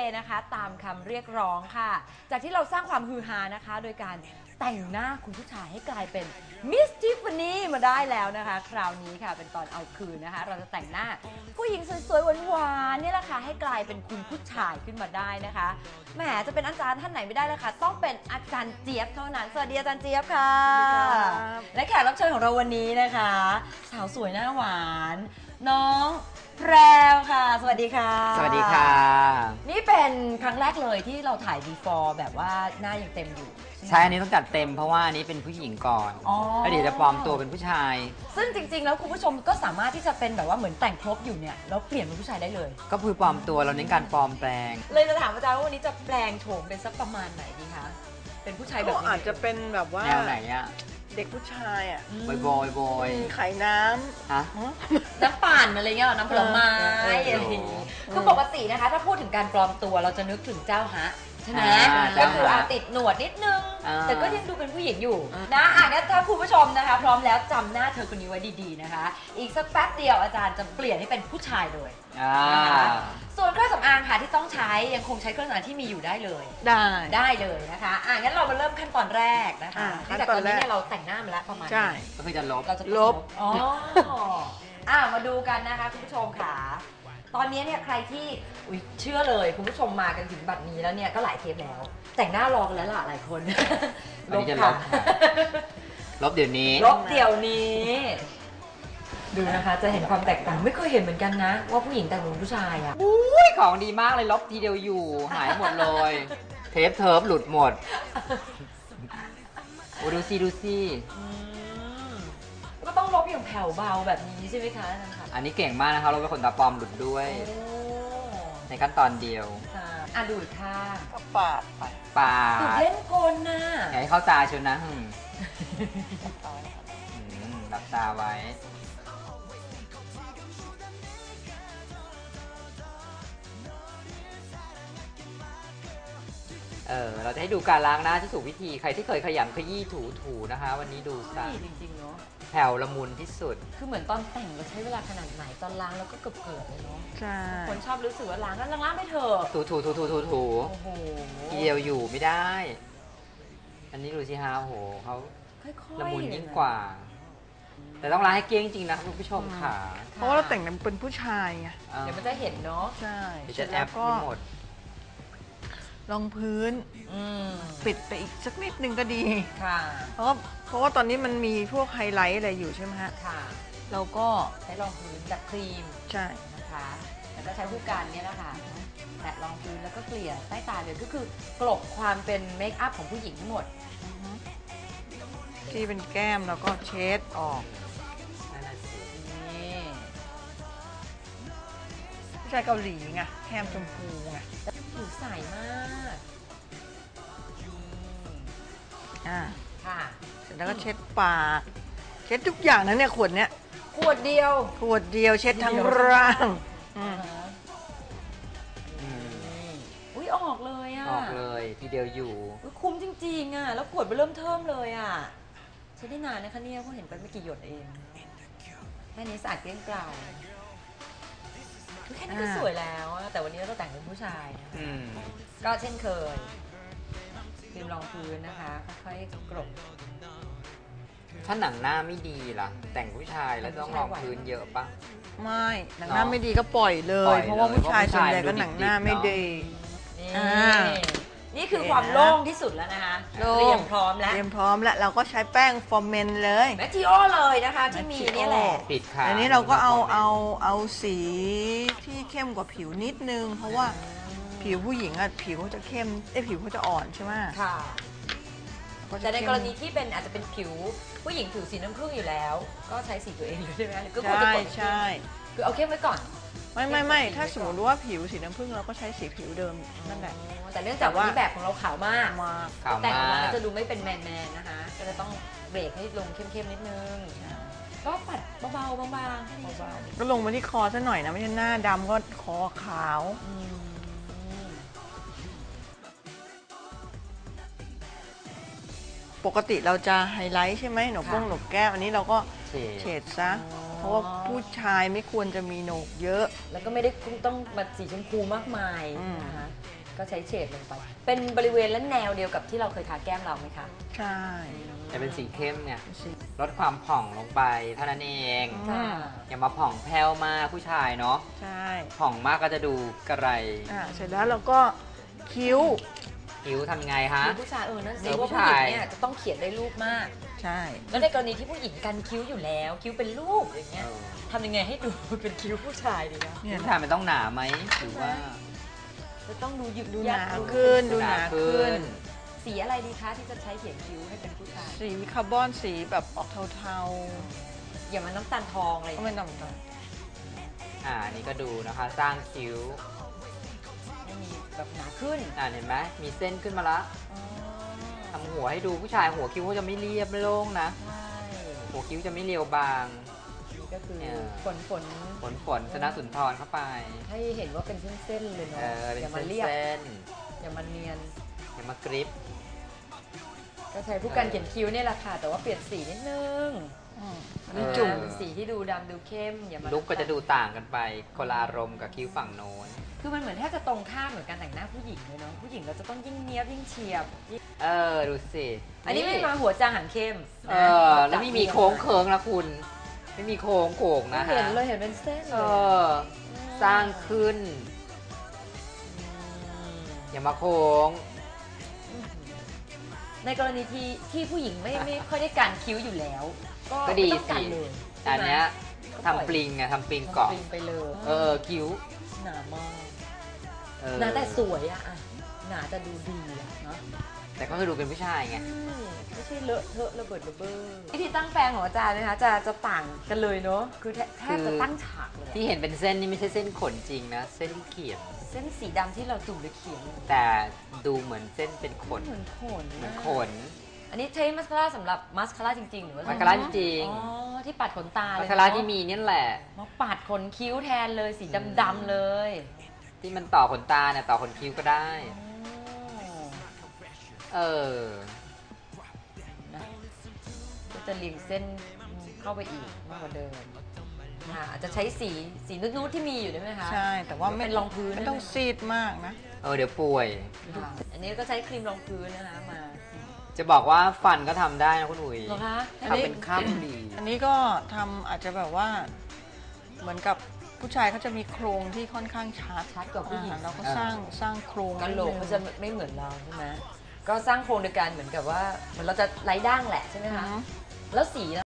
นะคะตามคำเรียกร้องค่ะจากที่เราสร้างความฮือฮานะคะโดยการแต่งหน้าคุณผู้ชายให้กลายเป็นมิสทิฟฟานี่มาได้แล้วนะคะคราวนี้ค่ะเป็นตอนเอาคืนนะคะเราจะแต่งหน้าผู้หญิงสวยๆหวานๆนี่แหละค่ะให้กลายเป็นคุณผู้ชายขึ้นมาได้นะคะแหมจะเป็นอาจารย์ท่านไหนไม่ได้เลยค่ะต้องเป็นอาจารย์เจี๊ยบเท่านั้นสวัสดีอาจารย์เจี๊ยบค่ะและแขกรับเชิญของเราวันนี้นะคะสาวสวยหน้าหวานน้องแพรวค่ะสวัสดีค่ะสวัสดีค่ะนี่เป็นครั้งแรกเลยที่เราถ่าย before แบบว่าหน้ายังเต็มอยู่ใช่อันนี้ต้องจัดเต็มเพราะว่าอันนี้เป็นผู้หญิงก่อนแล้วเดี๋ยวจะปลอมตัวเป็นผู้ชายซึ่งจริงๆแล้วคุณผู้ชมก็สามารถที่จะเป็นแบบว่าเหมือนแต่งครบอยู่เนี่ยแล้วเปลี่ยนเป็นผู้ชายได้เลยก็คือปลอมตัวเราเน้นการปลอมแปลงเลยจะถามอาจารย์ว่าวันนี้จะแปลงโฉมเป็นสักประมาณไหนดีคะเป็นผู้ชายแบบอาจจะเป็นแบบว่าแนวไหนอะเด็กผู้ชายอ่ะบอยขายน้ำฮะน้ำปั่นอะไรเงี้ยน้ำผลไม้อะไรอย่างงี้คือปกตินะคะถ้าพูดถึงการปลอมตัวเราจะนึกถึงเจ้าฮะใช่ไหมก็คือติดหนวดนิดนึงแต่ก็ยังดูเป็นผู้หญิงอยู่นะงั้นถ้าคุณผู้ชมนะคะพร้อมแล้วจำหน้าเธอคนนี้ไว้ดีๆนะคะอีกสักแป๊บเดียวอาจารย์จะเปลี่ยนให้เป็นผู้ชายเลยนะคะส่วนเครื่องสำอางค่ะที่ต้องใช้ยังคงใช้เครื่องสำอางที่มีอยู่ได้เลยได้เลยนะคะงั้นเรามาเริ่มขั้นตอนแรกนะคะจากตอนนี้เนี่ยเราแต่งหน้ามาแล้วประมาณใช่ก็คือจะลบเราจะลบมาดูกันนะคะคุณผู้ชมค่ะตอนนี้เนี่ยใครที่เชื่อเลยคุณผู้ชมมากันถึงบัดนี้แล้วเนี่ยก็หลายเทปแล้วแต่งหน้ารอกันแล้วล่ะหลายคนลบค่ะลบเดี๋ยวนี้ดูนะคะจะเห็นความแตกต่างไม่เคยเห็นเหมือนกันนะว่าผู้หญิงแต่งเป็นผู้ชายอ่ะอุ้ยของดีมากเลยลบทีเดียวอยู่หายหมดเลยเทปเทิร์ฟหลุดหมดโอ้ดูสิก็ต้องลบอย่างแผ่วเบาแบบนี้ใช่ไหมคะอาจารย์คะอันนี้เก่งมากนะคะเราเป็นคนตาปลอมหลุดด้วยในขั้นตอนเดียวดูดค่ะปาดดูดเล่นคนน่ะอย่าให้เข้าตาชนนะหลับตาไว้เราจะให้ดูการล้างหน้าที่ถูกวิธีใครที่เคยขยำขยี้ถูนะคะวันนี้ดูซะจริงๆเนาะแผ่วละมุนที่สุดคือเหมือนตอนแต่งเราใช้เวลาขนาดไหนตอนล้างแล้วก็เกือบเลยเนาะใช่คนชอบรู้สึกว่าล้างแล้วล้างไม่เถอะถูโอ้โหทีเดียวอยู่ไม่ได้อันนี้ดูสิฮะโอ้โหเขาละมุนยิ่งกว่าแต่ต้องล้างให้เกลี้ยงจริงนะคุณผู้ชมค่ะเพราะว่าเราแต่งเป็นผู้ชายไงเดี๋ยวมันจะเห็นเนาะใช่จะแอปหมดรองพื้นปิดไปอีกสักนิดนึงก็ดีค่ะเพราะว่าตอนนี้มันมีพวกไฮไลท์อะไรอยู่ใช่ไหมฮะค่ะเราก็ใช้รองพื้นแบบครีมใช่นะคะแล้วก็ใช้ผู้กันเนี่ยนะคะแตะรองพื้นแล้วก็เกลี่ยใต้ตาเลยก็คือกลบความเป็นเมคอัพของผู้หญิงทั้งหมดที่เป็นแก้มแล้วก็เช็ดออกผู้ชายเกาหลีไงแก้มชมพูไงผิวใสมากค่ะเสร็จแล้วก็เช็ดปากเช็ดทุกอย่างนะเนี่ยขวดเนี้ยขวดเดียวเช็ดทั้งร่างออกเลยอ่ะออกเลยทีเดียวอยู่คุ้มจริงๆอ่ะแล้วขวดไปเริ่มเทิมเลยอ่ะใช้ได้นานนะคะเนี่ยเพราะเห็นไปไม่กี่หยดเองแค่นี้สะอาดเกลี้ยงเกลาแค่นี้ก็สวยแล้วแต่วันนี้เราแต่งเป็นผู้ชายก็เช่นเคยครีมรองพื้นนะคะค่อยๆกลบถ้าหนังหน้าไม่ดีล่ะแต่งผู้ชายแล้วต้องรองพื้นเยอะปะไม่หนังหน้าไม่ดีก็ปล่อยเลยเพราะว่าผู้ชายส่วนใหญ่ก็หนังหน้าไม่ดีนี่คือความโล่งที่สุดแล้วนะคะเตรียมพร้อมแล้วเราก็ใช้แป้งฟอร์เมนเลยแมทธิโอเลยนะคะที่มีนี่แหละปิดค่ะอันนี้เราก็เอาสีที่เข้มกว่าผิวนิดนึงเพราะว่าผิวผู้หญิงอะผิวเขาจะเข้มผิวเขาจะอ่อนใช่ไหมค่ะแต่ในกรณีที่เป็นอาจจะเป็นผิวผู้หญิงผิวสีน้ำผึ้งอยู่แล้วก็ใช้สีตัวเองเลยใช่ไหมก็ควรจะกดใช่คือเอาเข้มไว้ก่อนไม่ถ้าสมมติว่าผิวสีน้ำผึ้งเราก็ใช้สีผิวเดิมนั่นแหละแต่เนื่องจากว่าแบบของเราขาวมากแต่งออกมาจะดูไม่เป็นแมนนะคะก็จะต้องเบรกให้ลงเข้มๆนิดนึงก็ปัดเบาๆบางๆก็ลงมาที่คอซะหน่อยนะไม่ใช่หน้าดำก็คอขาวปกติเราจะไฮไลท์ใช่ไหมหนกแก้มอันนี้เราก็เฉดซะเพราะว่าผู้ชายไม่ควรจะมีโหนกเยอะแล้วก็ไม่ได้ต้องมาสีชมพูมากมายนะคะก็ใช้เฉดลงไป เป็นบริเวณและแนวเดียวกับที่เราเคยทาแก้มเราไหมคะใช่แต่เป็นสีเข้มเนี่ยสีลดความผ่องลงไปเท่านั้นเองค่ะอย่ามาผ่องแผ้วมากผู้ชายเนาะใช่ผ่องมากก็จะดูกระไรเสร็จแล้วเราก็คิ้วคิ้วทำไงฮะคือผู้ชายนั่นสิเออว่าผู้ผู้หญิชาง ยเนี่ยจะต้องเขียนได้รูปมากใช่แล้วในกรณีที่ผู้หญิงกันคิ้วอยู่แล้ว คิ้วเป็นรูปอย่างเงี้ยเออทำยังไงให้ดูเป็นคิ้วผู้ชายดีนะเนี่ยผู้ชายมันต้องหนาไหมหรือว่าจะต้องดูหยุกดูหยันาดูขึ้นดูหนาขึ้นสีอะไรดีคะที่จะใช้เขียนคิ้วให้เป็นผู้ชายสีคาร์บอนสีแบบออกเทาอย่ามันน้ำตาลทองอะไรอๆย่าก็งไม่เงี้ยต้องนี่ก็ดูนะคะ สร้างคิ้วให้มีแบบหนาขึ้นเห็นไหมมีเส้นขึ้นมาละอ๋อทำหัวให้ดูผู้ชายหัวคิ้วเขาจะไม่เรียบไม่โล่งนะใช่หัวคิ้วจะไม่เรียวบางนี่ก็คือเนี่ยฝนฝนชนะสุนทรเข้าไปให้เห็นว่าเป็นเส้นๆเลยเนาะเป็นอย่ามาเส้นเรียบเส้นอย่ามาเนียนอย่ามากริปก็ใช้ผู้กันเขียนคิ้วเนี่ยแหละค่ะแต่ว่าเปลี่ยนสีนิดนึงอันนี้จุ่มเป็นสีที่ดูดำดูเข้มอย่ามาลุกก็จะดูต่างกันไปคนละอารมณ์กับคิ้วฝั่งโน้นคือมันเหมือนแทบจะตรงข้ามเหมือนการแต่งหน้าผู้หญิงเลยเนาะผู้หญิงเราจะต้องยิ่งเนี้ยบยิ่งเฉียบยิ่งดูสิอันนี้ไม่มาหัวจางหางเข้มนะแล้วไม่มีโค้งเคิงนะคุณ ไม่มีโค้งโก่งไม่นะเห็ฮะนเลยเห็นเป็นเส้นเลเอย สร้างขึ้น อย่ามาโค้งในกรณีที่ผู้หญิงไม่ค่อยได้การคิ้วอยู่แล้วก็ดีไม่ต้องกัสินเลยแต่อันเนี้ยใช่ไหมทำปลิงไงทำปลิงทำเกาะปลิงไปเลยคิ้วหนามากเออหนาแต่สวยอะหนาแต่ดูดีอะเนาะแต่ก็คือดูเป็นผู้ชายไงไม่ใช่เลอะเทอะระเบิดระเบ้อวิธีตั้งแปรงของอาจารย์นะคะจะต่างกันเลยเนาะคือแทบจะตั้งฉากเลยที่เห็นเป็นเส้นนี่ไม่ใช่เส้นขนจริงนะ เส้นที่เขียนเส้นสีดำที่เราจุ่มหรือเขียนแต่ดูเหมือนเส้นเป็นขนเหมือนขนเหมือนขนอันนี้ใช้มัสคาร่าสำหรับมัสคาร่าจริงๆหรือว่ามัสคาร่าจริงอ๋อที่ปัดขนตาเลยมัสคาร่าที่มีเนี่ยแหละมาปัดขนคิ้วแทนเลยสีดำๆเลยที่มันต่อขนตาเนี่ยต่อขนคิ้วก็ได้ เออนะก็จะเรียงเส้นเข้าไปอีกมากกว่าเดิมอาจจะใช้สีนูดๆที่มีอยู่ได้ไหมคะใช่ แต่ว่าไม่เป็นรองพื้นไม่ต้องซีดมากนะเดี๋ยวป่วยค่ะอันนี้ก็ใช้ครีมรองพื้นนะคะมาจะบอกว่าฟันก็ทำได้นะคุณอุ๋ยเหรอคะทำเป็นข้ามดีอันนี้ก็ทำอาจจะแบบว่าเหมือนกับผู้ชายเขาจะมีโครงที่ค่อนข้างชัดชัดกว่าผู้หญิงเราก็สร้างโครงกะโหลกเขาจะไม่เหมือนเราใช่ไหมก็สร้างโครงโดยการเหมือนกับว่าเหมือนเราจะไร้ด่างแหละใช่ไหมอือคะฮึแล้วสี